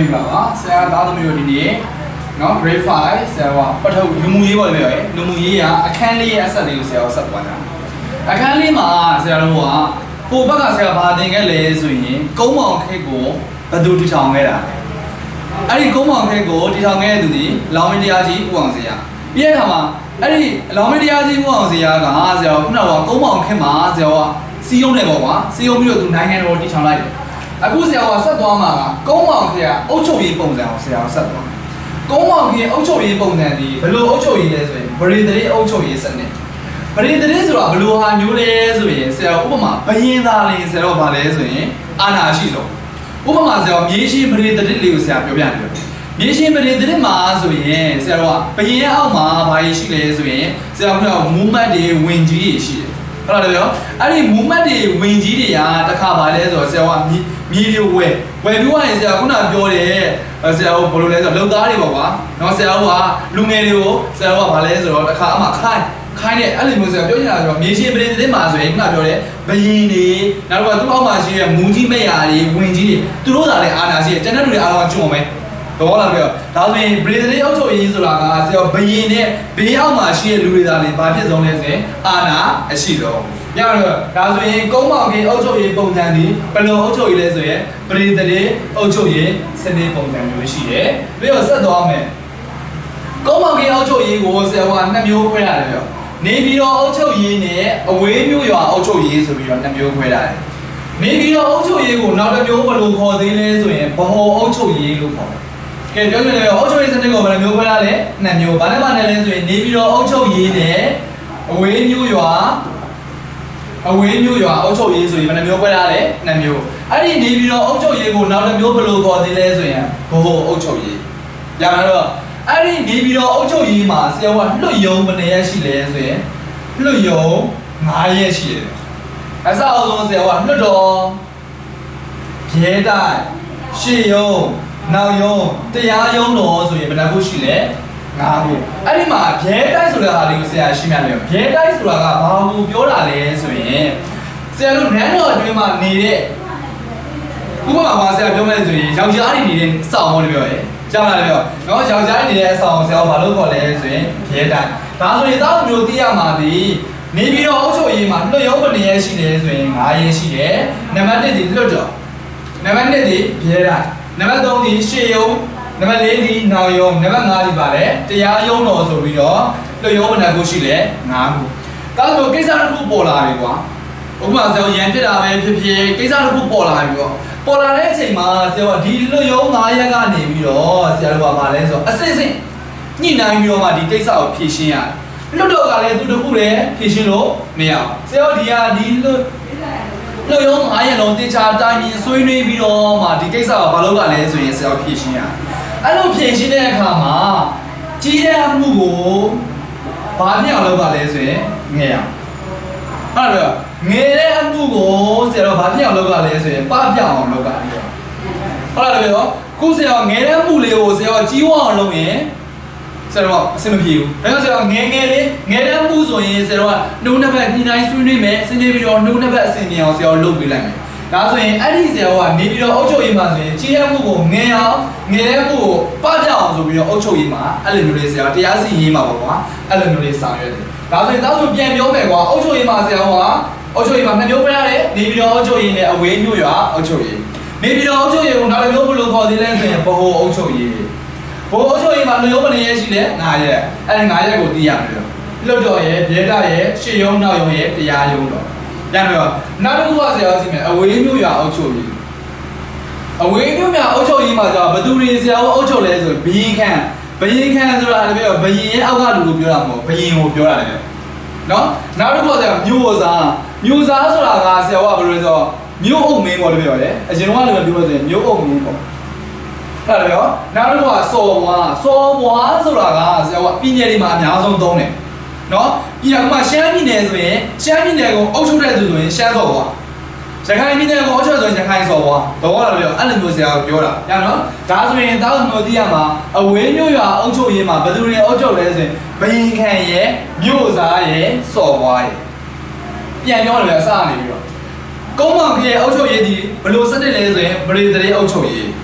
မိပါပါဆရာသားသမီးတို့ဒီနေ့နော် grade 5ဆရာကပထမလူမှုရေးပေါ့လေလူမှုရေးကအခန်းလေးရဲ့အဆက်လေးကိုဆရာကဆက်သွားတာအခန်းလေးမှာဆရာတို့ကကိုဘက်ကဆရာဘာသင်ခဲ့လဲဆိုရင်ကုန်းမောင်ခိတ်ကိုဘယ်သူတည်ထောင်ခဲ့တာလဲအဲ့ဒီကုန်းမောင်ခိတ်ကိုတည်ထောင်ခဲ့တဲ့သူဒီလောင်မင်းတရားကြီးဦးအောင်ဆရာပြီးတဲ့အခါမှာအဲ့ဒီလောင်မင်းတရားကြီးဦးအောင်ဆရာကဆရာကခုနကကုန်းမောင်ခိတ်မှာဆရာကစီယုံတယ်ပေါ့ကွာစီယုံပြီးတော့သူနိုင်ငံတော်တည်ထောင်လိုက်တယ်အခုဆရာကဆက်သွားမှာကကုန်းမောင်ခေအုတ်ချုပ်ရေးပုံစံကိုဆရာကဆက်သွားကုန်းမောင်ခေအုတ်ချုပ်ရေးပုံစံဒီဘယ်လိုအုတ်ချုပ်ရေးလဲဆိုရင်ဗရေတရေအုတ်ချုပ်ရေးစနစ်ဗရေတရေဆိုတာဘယ်လိုဟာမျိုးလဲဆိုရင်ဆရာဥပမာဘယင်းသားလေးဆရာတော့ဗာလဲဆိုရင်အာနာရှိဆုံးဥပမာဆရာမြေရှင်းဗရေတရေလေးကိုဆရာပြောပြတယ်မြေရှင်းဗရေတရေမှာဆိုရင်ဆရာတော့ဘယင်းအောက်မှာဘာရှိလဲဆိုရင်ဆရာကမူမတ်တွေဝင်ကြီးတွေရှိတယ်ဟုတ်လားပြောအဲ့ဒီမူမတ်တွေဝင်ကြီးတွေကတစ်ခါပါလဲဆိုတော့ဆရာကမြေတွေဝယ်ပြီးသွားရင်ဆရာခုနပြောတယ်ဆရာကဘယ်လိုလဲဆိုတော့လုံသားတွေပေါ့ကွာနော်ဆရာကလူငယ်တွေကိုဆရာကဘာလဲဆိုတော့တစ်ခါအမှခိုင်းတဲ့အဲ့လိုမျိုးဆရာပြောချင်တာဆိုတော့မြေရှင်ပြည်သတင်းမှာဆိုရင်ခုနပြောတယ်ဘယင်းတွေနောက်တော့သူ့အောက်မှာရှိတဲ့မူကြီးမယာတွေဝင်ကြီးတွေသူတို့သာလည်းအာဏာရှိတယ်ကျန်တဲ့လူတွေအားလုံးကျွံမယ်တော့လာပြောဒါဆိုရင်ပြည်သတင်းအုပ်ချုပ်ရေးဆိုတာကဆရာဘယင်းနဲ့ဘေးအောက်မှာရှိတဲ့လူတွေသာလည်းဘာဖြစ်ဆုံးလဲဆိုရင်အာဏာအရှိဆုံးညတော့ဒါဆိုရင်ကုန်းမောင်ကြီးအုပ်ချုပ်ရေးပုံစံဒီဘယ်လိုအုပ်ချုပ်ရေးလဲဆိုရင်ပြည်သတင်းအုပ်ချုပ်ရေးစနစ်ပုံစံမျိုးရှိတယ်ပြီးတော့ဆက်သွားမယ်ကုန်းမောင်ကြီးအုပ်ချုပ်ရေးကိုဆရာကနှစ်မျိုးခွဲရတယ်ပြောနေပြည်တော်အုပ်ချုပ်ရေးနဲ့အဝေးမြို့ရွာအုပ်ချုပ်ရေးဆိုပြီးတော့နှစ်မျိုးခွဲရတယ်နေပြည်တော်အုပ်ချုပ်ရေးကိုနောက်တစ်မျိုးဘယ်လိုခေါ်သေးလဲဆိုရင်ဗဟိုအုပ်ချုပ်ရေးလို့ခေါ်တယ်ကဲပြောပြတယ်အုပ်ချုပ်ရေးစနစ်ကိုဘယ်လိုမျိုးခွဲရလဲနှစ်မျိုးဘာနဲ့မှလည်းလဲဆိုရင်နေပြည်တော်အုပ်ချုပ်ရေးနဲ့အဝေးမြို့ရွာအုပ်ချုပ်ရေးဆိုရင်ဘယ်နှမျိုးခွဲထားလဲနှစ်မျိုးအဲ့ဒီနေပြည်တော်အုပ်ချုပ်ရေးကိုနောက်တစ်မျိုးဘယ်လိုခေါ်သေးလဲဆိုရင်ဗဟိုအုပ်ချုပ်ရေးရမှာတော့အဲ့ဒီနေပြည်တော်အုပ်ချုပ်ရေးမှာဆရာကလွတ်ရုံဘယ်နှရက်ရှိလဲဆိုရင်လွတ်ရုံ9ရက်ရှိတယ်အစအဆုံးဆရာကလွတ်တော်ရဲတိုက်ရှေ့ရုံနောက်ရုံတရားရုံတော်ဆိုရင်ဘယ်နှခုရှိလဲ9ခုအဲ့ဒီမှာဘဲတိုက်ဆိုတဲ့ဟာလေးကိုဆရာရှင်းပြမယ်ဘဲတိုက်ဆိုတာကဘာကိုပြောတာလဲဆိုရင်ဆရာတို့နန်းတော်အတွင်းမှာနေတဲ့ဥပမာပါဆရာပြောမယ်ဆိုရင်ယောက်ျားတွေနေတဲ့စောင့်လို့ပြောရဲကြားမလားပြောနော်ယောက်ျားတွေနေတဲ့အဆောင်ဆရာဘာလို့ခေါ်လဲဆိုရင်ဘဲတိုက်ဒါဆိုရင်တောက်မျိုးသိရမှာဒီနေပြီးတော့အုပ်ချုပ်ရေးမှာလွတ်ရုံးဘယ်နှရက်ရှိတယ်ဆိုရင်9ရက်ရှိတယ်နံပါတ်1ဒီလွတ်တော်နံပါတ်2ဒီဘဲတိုက်နံပါတ်3ဒီရှေ့ရုံးနံပါတ်4ဒီနောက်ရုံးနံပါတ်5ဒီပါလေတရားရုံးတော်ဆိုပြီးတော့လွတ်ရုံးဘယ်နှခုရှိလဲ9ခုဒါဆိုကိစ္စတစ်ခုပေါ်လာပြီကွာဥပမာဆိုရန်ဖြစ်တာပဲဖြစ်ဖြစ်ကိစ္စတစ်ခုပေါ်လာပြီပေါ့ပေါ်လာတဲ့အချိန်မှာဆရာကဒီလွတ်ရုံး9ရက်ကနေပြီးတော့ဆရာတို့ကဘာလဲဆိုတော့အစစ်စစ်ညှိနှိုင်းပြီးတော့မှဒီကိစ္စကိုဖြေရှင်းရတယ်လွတ်တော်ကလည်းသူတခုလည်းဖြေရှင်းလို့မရဘူးဆရာတို့ဒီလွတ်ရုံး9ရက်လုံးတေချာတိုင်းရင်ဆွေးနွေးပြီးတော့မှဒီကိစ္စကဘာလို့ကလဲဆိုရင်ဆရာဖြေရှင်းရတယ်အဲ့လိုဖြေရှင်းတဲ့အခါမှာကြီးတဲ့အမှုကိုဘာပြောင်းလုပ်ပါလဲဆိုရင်ငယ်အောင်ဟုတ်တယ်ငယ်တဲ့အမှုကိုဆရာတို့ဘာပြောင်းလုပ်ပါလဲဆိုရင်ပပြောင်းအောင်လုပ်ပါလေဟုတ်တယ်ပြောခုဆရာငယ်တဲ့အမှုလေးကိုဆရာကြီးဝအောင်လုပ်ရင်ဆရာတို့အဆင်မပြေဘူးဒါကြောင့်ဆရာငယ်တဲ့အမှုဆိုရင်ဆရာတို့ကနှုတ်နှစ်ဖက်ညှိနှိုင်းဆွေးနွေးမယ်ဆွေးနွေးပြီးတော့နှုတ်နှစ်ဖက်အဆင်ပြေအောင်ဆရာတို့လုပ်ပေးလိုက်မယ်ဒါဆိုရင်အဲ့ဒီဆရာကနေပြီးတော့အုပ်ချုပ်ရေးမှာဆိုရင်ကြီးရမှုကိုငယ်တဲ့မှုကိုပပြအောင်ဆိုပြီးတော့အုပ်ချုပ်ရေးမှာအဲ့လိုမျိုးလေးဆရာတရားစီရင်မှာပေါ့ကွာအဲ့လိုမျိုးလေးဆောင်ရွက်တယ်ဒါဆိုရင်တောက်ဆိုပြန်ပြောမယ်ကွာအုပ်ချုပ်ရေးမှာဆရာကအုပ်ချုပ်ရေးမှာနှစ်မျိုးပြရတယ်နေပြီးတော့အုပ်ချုပ်ရေးနဲ့အဝေးမျိုးရွာအုပ်ချုပ်ရေးနေပြီးတော့အုပ်ချုပ်ရေးကိုနောက်တစ်မျိုးဘယ်လိုခေါ်သေးလဲဆိုရင်ဗဟိုအုပ်ချုပ်ရေးဗဟိုအုပ်ချုပ်ရေးမှာလူမျိုးဘယ်နှရက်ရှိလဲ9ရက်အဲ့ဒီ9ရက်ကိုသိရတယ်လွတ်တော်ရဲ့ဒေတာရဲ့ရှေ့ရုံးနောက်ရုံးရဲ့တရားရုံးတော်ရမယ်ပါနောက်တစ်ခုကဆရာစီမယ်အဝေးမျိုးရွာအုပ်ချုပ်ရေးအဝေးမျိုးရွာအုပ်ချုပ်ရေးမှာကျတော့ဘသူတွေဆရာကအုပ်ချုပ်လဲဆိုဘယင်းခန့်ဆိုတာလည်းပြောဘယင်းရဲ့အောက်ကလူကိုပြောတာမဟုတ်ဘယင်းကိုပြောတာလည်းနော်နောက်တစ်ခုကဆရာမျိုးစားဆိုတာကဆရာကဘယ်လိုလဲဆိုတော့မျိုးအုပ်မင်းပေါ့လို့ပြောတယ်အရင်ကလည်းပြောလို့ဆိုရင်မျိုးအုပ်မင်းပေါ့ဟုတ်တယ်ပြောနောက်တစ်ခုကစော်ဘွားဆိုတာကဆရာကပြည်နယ်တွေမှာအများဆုံးသုံးတယ်နော်ပြည်ကမှရှမ်းပြည်နယ်ဆိုရင်ရှမ်းပြည်နယ်ကိုအုပ်ချုပ်တဲ့သူဆိုရင်ရှမ်းစော်ဘွားရခိုင်ပြည်နယ်ကိုအုပ်ချုပ်ဆိုရင်ရခိုင်စော်ဘွားတော့လာပြောအဲ့လိုမျိုးဆရာကပြောတာညနော်ဒါဆိုရင်တောက်မျိုးသိရမှာအဝေးမျိုးရွာအုပ်ချုပ်ရေးမှာဘယ်သူတွေအုပ်ချုပ်လဲဆိုရင်ဘယင်းခန့်ရဲ့မြို့စားရဲ့စော်ဘွားရဲ့ပြန်ပြောတယ်အစနေပြီးတော့ကုန်းမောင်ခေအုပ်ချုပ်ရေးဒီဘယ်လိုစနစ်လဲဆိုရင်ဗရေတရေအုပ်ချုပ်ရေးဗ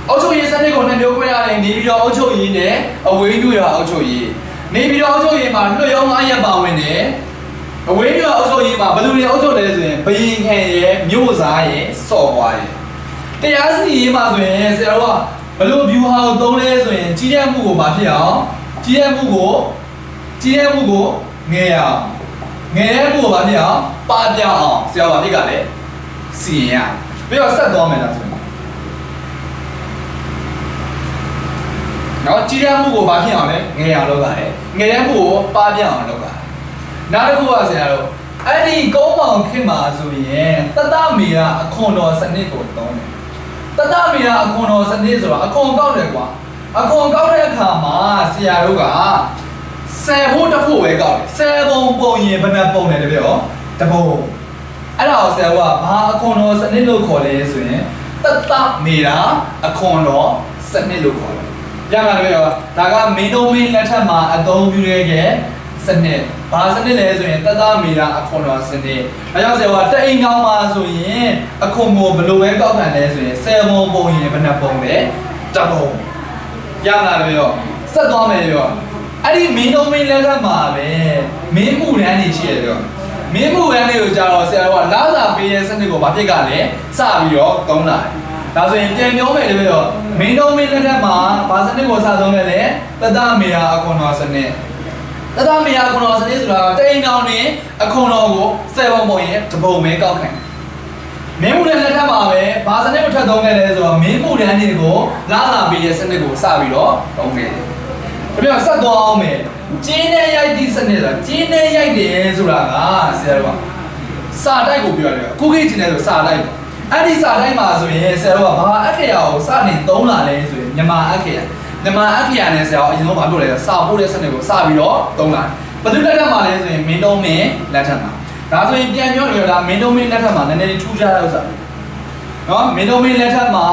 အောက်ချုပ်ရေးစနစ်ကိုနှစ်မျိုးခွဲရတယ်နေပြီးတော့အောက်ချုပ်ရေးနဲ့အဝေးမျိုးရအောက်ချုပ်ရေးနေပြီးတော့အောက်ချုပ်ရေးမှာလွှတ်ရောင်း9ရက်ပါဝင်တယ်အဝေးမျိုးအောက်ချုပ်ရေးမှာဘယ်သူတွေအောက်ချုပ်လဲဆိုရင်ဘယင်ခံရဲ့မြို့စားရဲ့စော်ွားရဲ့တရားစီရင်ရေးမှာဆိုရင်ဆရာတို့ကဘယ်လို view ဟာကိုသုံးလဲဆိုရင်ကြီးတဲ့မှုကိုမဖြစ်အောင်ကြီးတဲ့မှုကိုငယ်အောင်ငယ်တဲ့မှုကိုမဖြစ်အောင်ပါပြအောင်ဆရာကဖြစ်ကလည်းစီရင်ရပြီးတော့ဆက်သွားမယ်လားဆိုရင်နော်ကြီးတဲ့မှုကိုမဖြစ်အောင်လည်းငယ်အောင်လုပ်ရတယ်ငယ်တဲ့မှုကိုပါပြအောင်လုပ်ရတယ်နောက်တစ်ခုကဆရာတို့အဲ့ဒီကုန်းပေါင်ခင်မှာဆိုရင်တတမီရာအခွန်တော်စနစ်ကိုသုံးတယ်တတမီရာအခွန်တော်စနစ်ဆိုတာအခွန်ကောက်တယ်ကွာအခွန်ကောက်တဲ့အခါမှာဆရာတို့က10ဖို့တစ်ဖို့ပဲကောက်တယ်10ပုံပုံရင်ဘယ်နှပုံလဲတပည့်ရောတပုံအဲ့ဒါကိုဆရာကဘာအခွန်တော်စနစ်လို့ခေါ်လဲဆိုရင်တတမီရာအခွန်တော်စနစ်လို့ခေါ်တယ်ရမှာတပည့်ရောဒါကမင်းတို့မင်းလက်ထက်မှာအသုံးပြုရတဲ့စနစ်ဘာစနစ်လဲဆိုရင်တတမီရာအခွန်တော်စနစ်အဲကြောင့်ဆရာကတအိမ်ကောင်းမှာဆိုရင်အခွန်ကိုဘယ်လိုပဲကောက်ခံလဲဆိုရင်10ပုံပုံရင်ဘယ်နှပုံလဲတပုံရမှာတပည့်ရောဆက်သွားမယ်ပြောအဲ့ဒီမင်းတို့မင်းလက်ထက်မှာပဲမင်းမှုတန်းနေရှိရတယ်ပြောမင်းမှုတန်းတွေကိုကြာတော့ဆရာကလာစာပေးတဲ့စနစ်ကိုဘာဖြစ်ကလဲစပြီးတော့သုံးလာတယ်ဒါဆိုရင်ပြန်ပြောမယ်တပည့်ရောမင်းတို့မင်းလက်ထက်မှာဘာစနစ်ကိုစသုံးခဲ့လဲတတမီရာအခွန်တော်စနစ်တတမီယာအခွန်တော်စနစ်ဆိုတာကတိန်တောင်နေအခွန်တော်ကို7ပုံပုံရင်တပုံပဲကောက်ခံမင်းမှုတဲ့လက်ထက်မှာပဲဘာစနစ်ကိုထပ်သုံးခဲ့လဲဆိုတော့မင်းမှုတန်းတွေကိုလာလာပေးတဲ့စနစ်ကိုစပြီးတော့သုံးခဲ့တယ်။ဒါပြန်ဆက်သွားအောင်မယ်။ကျင်းနဲ့ရိုက်သည့်စနစ်ဆိုတာကျင်းနဲ့ရိုက်တယ်ဆိုတာကဆရာတို့ကစာတိုက်ကိုပြောရတယ်။အခုခေတ်ကျင်းတယ်ဆိုစာတိုက်ပေါ့။အဲ့ဒီစာတိုက်မှာဆိုရင်ဆရာတို့ကဘာအခရာကိုစနေသုံးလာလဲဆိုရင်မြန်မာအခရာမြန်မာအခရာနဲ့ဆရာအရင်ဆုံးဘာပြောလဲစာပို့တဲ့စနစ်ကိုစပြီးတော့သုံးလာတယ်။ဘယ်သူလက်ထက်မှာလဲဆိုရင်မင်းတုံးမင်းလက်ထက်မှာဒါဆိုရင်ပြန်ပြောရတာမင်းတုံးမင်းလက်ထက်မှာနည်းနည်းလေးထူးခြားတဲ့ဥစ္စာနော်မင်းတုံးမင်းလက်ထက်မှာ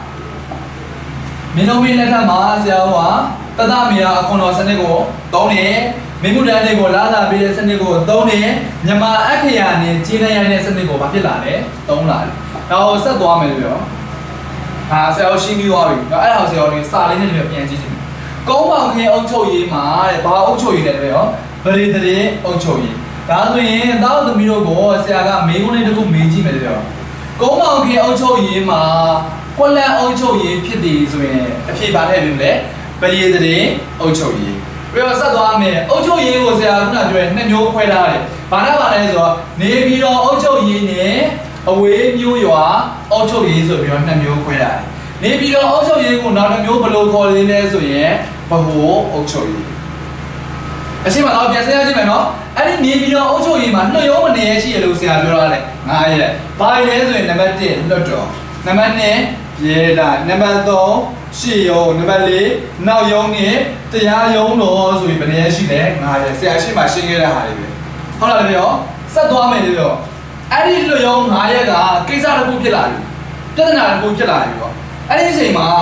ဆရာကတတမီရာအခွန်တော်စနစ်ကိုသုံးတယ်မင်းမှုတန်းတွေကိုလာလာပေးတဲ့စနစ်ကိုသုံးတယ်မြန်မာအခရာနဲ့ကျင်းနေရတဲ့စနစ်ကိုဘာဖြစ်လာလဲသုံးလာတယ်ဒါကိုဆက်သွားမယ်လို့ပြောဆရာရှင်းပြီးသွားပြီအဲ့ဒါဆရာတို့စာလေးနဲ့ပြန်ကြည့်ကြည့်ကုန်းပေါင်ခင်းအုပ်ချုပ်ရေးမှာတဲ့ဘာအုပ်ချုပ်ရေးလဲတပည့်ရောဗရေတရေအုပ်ချုပ်ရေးဒါဆိုရင်တောက်သမီးတို့ကိုဆရာကမေးခွန်းလေးတစ်ခုမေးကြည့်မယ်တပည့်ရောကုန်းပေါင်ခင်းအုပ်ချုပ်ရေးမှာကွက်လက်အုပ်ချုပ်ရေးဖြစ်တယ်ဆိုရင်အဖြေပါထည့်ပြီမလဲဗရေတရေအုပ်ချုပ်ရေးပြီးတော့ဆက်သွားမယ်အုပ်ချုပ်ရေးကိုဆရာကခုနပြောရဲနှစ်မျိုးခွဲထားတယ်ဘာနဲ့ပါလဲဆိုတော့နေပြီးတော့အုပ်ချုပ်ရေးနဲ့အဝေးမျိုးရွာအုပ်ချုပ်ရေးဆိုပြီးတော့နှစ်မျိုးခွဲထားတယ်နေပြီးတော့အုပ်ချုပ်ရေးကိုနောက်တစ်မျိုးဘယ်လိုခေါ်လဲဆိုရင်ဗဟိုအုပ်ချုပ်ရေးအရှိမတော့ပြန်စဉ်းစားကြည့်မယ်နော်အဲ့ဒီနေပြီးတော့အုပ်ချုပ်ရေးမှာနှစ်ရုံးမနေရရှိရလို့ဆရာပြောရတယ်9ရက်ဘာလဲဆိုရင်နံပါတ်1လွတ်တော်နံပါတ်2ရေတာနံပါတ်3ရှေ့ရုံးနံပါတ်4နောက်ရုံးနဲ့တရားရုံးတော်ဆိုပြီးဘယ်နည်းရှိလဲ9ရက်ဆရာရှိမှရှင်းခဲ့တဲ့ဟာတွေပဲဟုတ်လားလေပြောဆက်သွားမယ်လေပြောအဲ့ဒီလွတ်ရုံး9ရက်ကကိစ္စတစ်ခုဖြစ်လာပြီပြဿနာတစ်ခုဖြစ်လာပြီပေါ့အဲ့ဒီအချိန်မှာ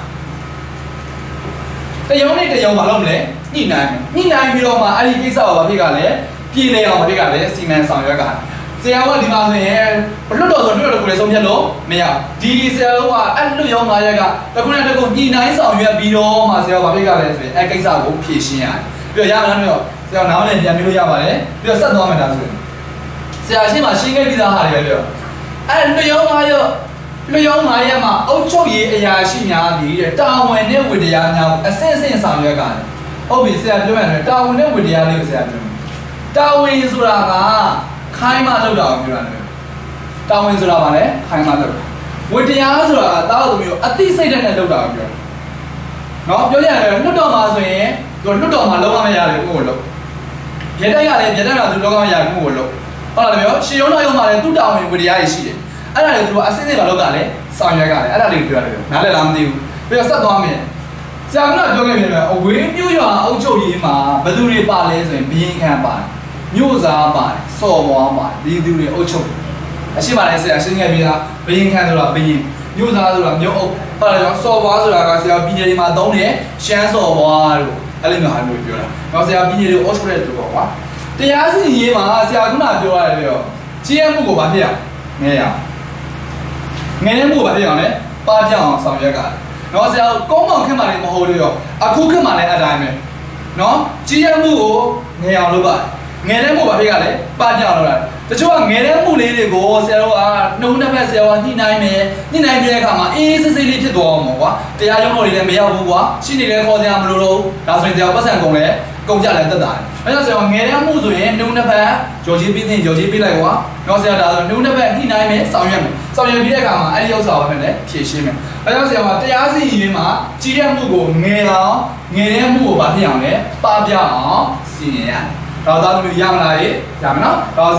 တရုံနဲ့တရုံမလုပ်မလဲညှိနှိုင်းပြီးတော့မှအဲ့ဒီကိစ္စကိုဘာဖြစ်ကလဲပြည်လေအောင်ဘာဖြစ်ကလဲစီမံဆောင်ရွက်ကဆရာကဒီမှာဆိုရင်လွတ်တော်ဆိုလွတ်တော်ကိုလည်းဆုံးဖြတ်လို့မရဒီဆရာကအဲ့လွတ်ရော9ရက်ကတခုနဲ့တခုညှိနှိုင်းဆောင်ရွက်ပြီးတော့မှဆရာကဘာဖြစ်ကလဲဆိုရင်အဲ့ကိစ္စကိုဖြေရှင်းရတယ်ပြီးတော့ရမလားမျိုးဆရာနားမလည်ပြန်ပြီးလို့ရပါတယ်ပြီးတော့ဆက်သွားမယ်ဒါဆိုရင်ဆရာရှင်းမှာရှင်းခဲ့ပြီးသားဟာတွေပဲပြောအဲ့လွတ်ရော9ရက်လျောင်း9ရက်မှာအုပ်ချုပ်ရေးအရာရှိများသည်တဲ့တာဝန်နဲ့ဝတ္တရားများကိုအဆင့်ဆင့်ဆောင်ရွက်ကဟုတ်ပြီဆရာပြောရတယ်တာဝန်နဲ့ဝတ္တရားလေးကိုဆရာပြောတာဝန်ဆိုတာကခိုင်းမှလုပ်တာကိုပြောရတယ်တာဝန်ဆိုတာကလည်းခိုင်းမှလုပ်တာဝတ္တရားဆိုတာကတာဝန်မျိုးအသိစိတ်နဲ့လုပ်တာကိုပြောနော်ပြောရတယ်လွတ်တော်မှာဆိုရင်သူလွတ်တော်မှာလုံးဝမရတယ်ကိုလုပ်ရဲတိုက်ကလည်းရဲတိုက်ကသူလုံးဝမရဘူးကိုလုပ်ဟုတ်လားပြောရှေးရုံးတော်ရုံမှာလည်းသူ့တာဝန်ဝတ္တရားကြီးရှိတယ်အဲ့ဒါလေသူကအစစ်စစ်ကလောက်ကလည်းဆောင်ရွက်ကလည်းအဲ့ဒါလေးပြောရတယ်နားလည်လားမသိဘူးပြီးတော့ဆက်သွားမယ်ဆရာကပြောခဲ့ပြန်တယ်အဝေးမျိုးရွာအုပ်ချုပ်ရေးမှာဘယ်သူတွေပါလဲဆိုရင်ဘရင်ခံပါတယ်မြို့စားပါတယ်စော်ဘွားပါတယ်ဒီသူတွေအုပ်ချုပ်အရှိမလဲဆရာရှင်းခဲ့ပြီးသားဘရင်ခံဆိုတာဘရင်မြို့စားဆိုတာမြို့အုပ်ဟုတ်တယ်စော်ဘွားဆိုတာကဆရာပြည်နယ်မှာသုံးတယ်ရှမ်းစော်ဘွားလို့အဲ့လိုမျိုးဟာမျိုးပြောတာတော့ဆရာပြည်နယ်ကိုအုပ်ချုပ်တဲ့သူပေါ့ကွာတရားစီရင်ရေးမှာဆရာကပြောရတယ်ပြောကြီးရမှုကိုဗာဖြစ်ရငဲရငဲမှုပါဖြစ်အောင်လဲပါပြအောင်ဆောင်ရွက်ကနော်ဆရာကုန်းမောင်ခင်မှလည်းမဟုတ်လို့ရောအခုခင်မှလည်းအတိုင်းပဲနော်ကြီးရမှုကိုငယ်အောင်လုပ်ပါငယ်တဲ့မှုဘာဖြစ်ကလဲပပြအောင်လုပ်တာတချို့ကငယ်တဲ့မှုလေးတွေကိုဆရာတို့ကနှုံးနှစ်ဖက်ဆရာကညှိနှိုင်းမယ်ညှိနှိုင်းပြတဲ့အခါမှာအေးစစ်စစ်လေးဖြစ်သွားအောင်ပေါ့ကွာတရားရုံးတော်တွေလည်းမရောက်ဘူးကွာရှင်းနေလဲခေါ်ကြမလို့တော့ဒါဆိုရင်တရားပတ်စံကုန်လဲကုန်ကြလဲတက်တာအဲကြောင့်ဆရာကငယ်တဲ့မှုဆိုရင်နှုံးနှစ်ဖက်ကြော်ကြီးပြီးတင်ကြော်ကြီးပြီးလိုက်ကွာနော်ဆရာဒါဆိုနှုံးနှစ်ဖက်ညှိနှိုင်းမယ်ဆောင်ရွက်မယ်ဆောင်ရွက်ပြီးတဲ့အခါမှာအဲ့ဒီဥစ္စာကိုလည်းဖြည့်ရှင်းမယ်အဲကြောင့်ဆရာကတရားစီရင်ရေးမှာကြီးတဲ့မှုကိုငယ်အောင်ငယ်တဲ့မှုကိုဗာဖြစ်အောင်လဲပပြအောင်စီရင်ရတယ်တော့သားသမီးရမလားရမယ်နော်တော့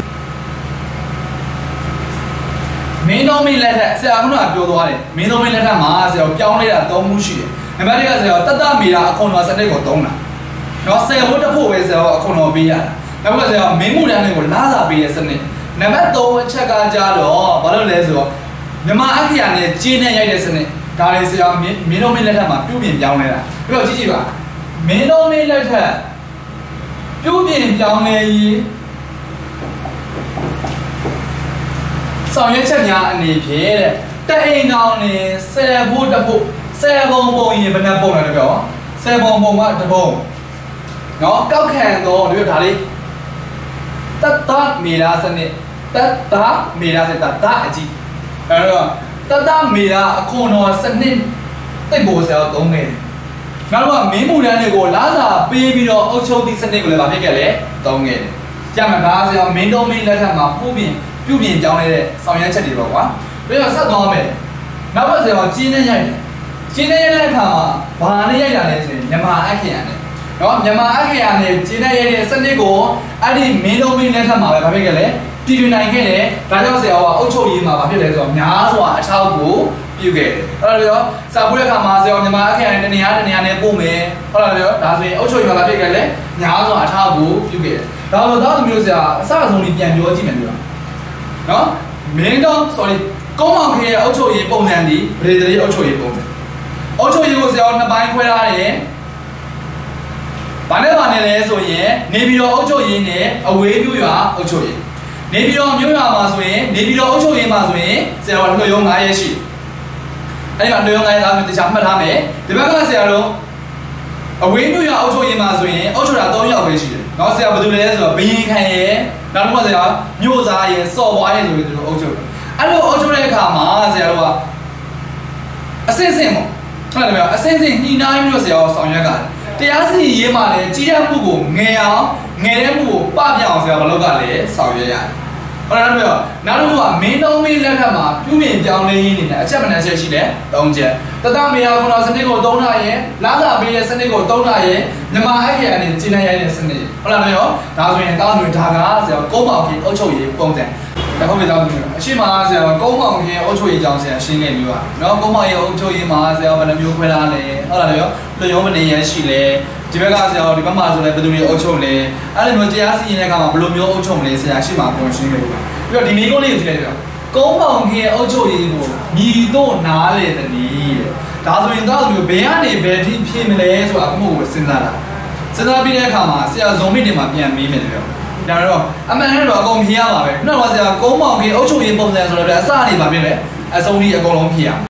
မင်းတော်မင်းလက်ထက်ဆရာကပြောသွားတယ်မင်းတော်မင်းလက်ထက်မှာဆရာပြောင်းလိုက်တာ3မှုရှိတယ်နံပါတ်1ကဆရာတတမီတာအခွန်တော်စနစ်ကိုသုံးတာနော်10ဘုတ်တစ်ဖို့ပဲဆရာအခွန်တော်ပေးရတာနောက်ကဆရာမင်းမှုတန်းတွေကိုလာစာပေးတဲ့စနစ်နံပါတ်3အချက်ကကြတော့ဘာလို့လဲဆိုတော့မြမအခရာနဲ့ကျင်းနဲ့ရိုက်တဲ့စနစ်ဒါလေးဆရာမင်းတော်မင်းလက်ထက်မှာပြုပြင်ပြောင်းလဲတာပြီးတော့ကြည့်ပါမင်းတော်မင်းလက်ထက်ပြုပြင်ပြောင်းလဲရေးဆောင်ရွက်ချက်များအနေဖြင့်တဲ့အိမ်တော်နဲ့10ဘုတ်တစ်ဖို့10ပုံပုံရင်ဘယ်နှပုံလဲပြော10ပုံပုံကတစ်ပုံနော်ကောက်ခံတော့ဒီဒါလေးတတမီရာစနစ်တတမီရာစတတအကြည့်အဲတော့တတမီရာအခွန်တော်စနစ်တိတ်ဖို့ဆရာသုံးနေတယ်နောက်တော့မင်းမှုတန်းတွေကိုလာစာပေးပြီးတော့အုပ်ချုပ်သည့်စနစ်ကိုလည်းဗာဖြစ်ခဲ့လေသုံးခဲ့တယ်ကြာမှဒါဆရာမင်းတော်မင်းလက်ထက်မှာပြုပြင်ပြောင်းလဲတဲ့ဆောင်ရွက်ချက်တွေပေါ့ကွာပြီးတော့ဆက်သွားမယ်နောက်တော့ဆရာကျင်းနေရိုက်တယ်ကျင်းနေရိုက်တဲ့အခါမှာဘာနဲ့ရိုက်တာလဲဆိုရင်မြန်မာအခရာနဲ့နော်မြန်မာအခရာနဲ့ကျင်းနေရိုက်တဲ့စနစ်ကိုအဲ့ဒီမင်းတော်မင်းလက်ထက်မှာပဲဗာဖြစ်ခဲ့လေပြည်တွင်နိုင်ခဲ့တယ်ဒါကြောင့်ဆရာကအုပ်ချုပ်ရေးမှာဗာဖြစ်လဲဆိုတော့များစွာအထောက်ကိုပြုခဲ့တယ်ဟုတ်လားပြောစာပို့တဲ့အခါမှာဆရာမြန်မာအခရာနဲ့တနေရာနဲ့ပို့မယ်ဟုတ်လားပြောဒါဆိုရင်အုပ်ချုပ်ရေးမှာဗာဖြစ်ခဲ့လေများစွာအထောက်ကိုပြုခဲ့တယ်ဒါဆိုတော့မျိုးဆရာအစအဆုံးကြီးပြန်ပြောကြည့်မယ်ပြောနော်မင်းတော့ sorry ကုန်းမောင်ခေရဲ့အုပ်ချုပ်ရေးပုံစံဒီဗရေဒရီအုပ်ချုပ်ရေးပုံစံအုပ်ချုပ်ရေးကိုဆရာနှစ်ပိုင်းခွဲထားတယ်ဘာနဲ့လဲဆိုရင်နေပြည်တော်အုပ်ချုပ်ရေးနဲ့အဝေးမြို့ရွာအုပ်ချုပ်ရေးနေပြည်တော်မြို့ရွာမှာဆိုရင်နေပြည်တော်အုပ်ချုပ်ရေးမှာဆိုရင်ဆရာတို့ရုံး9ရက်ရှိအဲ့ဒီမှာရုံး9ရက်သားမျိုးတခြားမှတ်ထားမယ်ဒီဘက်ကဆရာတို့အဝေးမြို့ရွာအုပ်ချုပ်ရေးမှာဆိုရင်အုပ်ချုပ်တာ3ယောက်ပဲရှိတယ်နော်ဆရာဘာလို့လဲဆိုတော့ဘရင်ခံရဲ့နောက်တစ်ခါဆရာမြို့သားရဲ့စော်ဘွားရဲ့ဆိုပြီးသူတို့အုပ်ချုပ်တယ်အဲ့လိုအုပ်ချုပ်တဲ့အခါမှာဆရာတို့ကအစစ်စစ်ပေါ့ဟုတ်တယ်ဗျာအစစ်စစ်ညှိနှိုင်းပြီးတော့ဆရာတို့ဆောင်ရွက်ကတရားစီရင်ရေးမှာလည်းကြီးတဲ့မှုကိုငယ်အောင်ငယ်တဲ့မှုကိုပပြအောင်ဆရာဘာလို့ကလည်းဆောင်ရွက်ရတယ်ဟုတ်တယ်ဗျာနောက်တစ်ခုကမင်းတော်မင်းလက်ထက်မှာပြုပြင်ပြောင်းလဲရင်းနေတဲ့အချက်မနှံချက်ရှိတယ်3ချက်တတမေယာခုနစနစ်ကို3ထားရင်လာစာပေးတဲ့စနစ်ကို3ထားရင်မြန်မာအခရာနဲ့ကျင်းနေရတဲ့စနစ်ဟုတ်လားဗျာဒါဆိုရင်တောင်းတွေဒါကဆရာကုန်းပေါင်ကြီးအုပ်ချုပ်ရေးပုံစံဒါဟုတ်ပြီတောင်းတွေအရှိမဆရာကုန်းပေါင်ကြီးအုပ်ချုပ်ရေးကြောင်းဆရာရှင်းခဲ့ပြီးပါနော်ကုန်းပေါင်ကြီးအုပ်ချုပ်ရေးမှာဆရာဘယ်နှမျိုးခွဲထားလဲဟုတ်လားဗျာလူရုံးမနေရရှိလဲဒီဘက်ကဆရာဒီဘက်မှာဆိုလည်းဘယ်သူတွေအုပ်ချုပ်လဲအဲ့လိုမျိုးတရားစီရင်တဲ့အခါမှာဘယ်လိုမျိုးအုပ်ချုပ်မလဲဆရာရှိမှပုံရှင်းခဲ့ပြီးပါပြီးတော့ဒီမိကုန်းလေးကိုကြည့်လိုက်တော့ကုန်းပေါင်ကြီးအုပ်ချုပ်ရေးကိုမြည်တော့နားလေတဲ့နီးတဲ့ဒါဆိုရင်တော့ဘယ်ကနေဘယ်ထိဖြစ်မလဲဆိုတာအမှုကိုစဉ်းစားတာစဉ်းစားပြီးတဲ့အခါမှာဆရာဇုံမိတင်မှာပြန်မေးမယ်ပြောဒါတော့အမှန်တမ်းတော့အကုန်ဖြေရပါပဲနောက်တော့ဆရာကုန်းပေါင်ကြီးအုပ်ချုပ်ရေးပုံစံဆိုတော့အစနေပါပြီလေအဆုံးကြီးအကုန်လုံးဖြေရ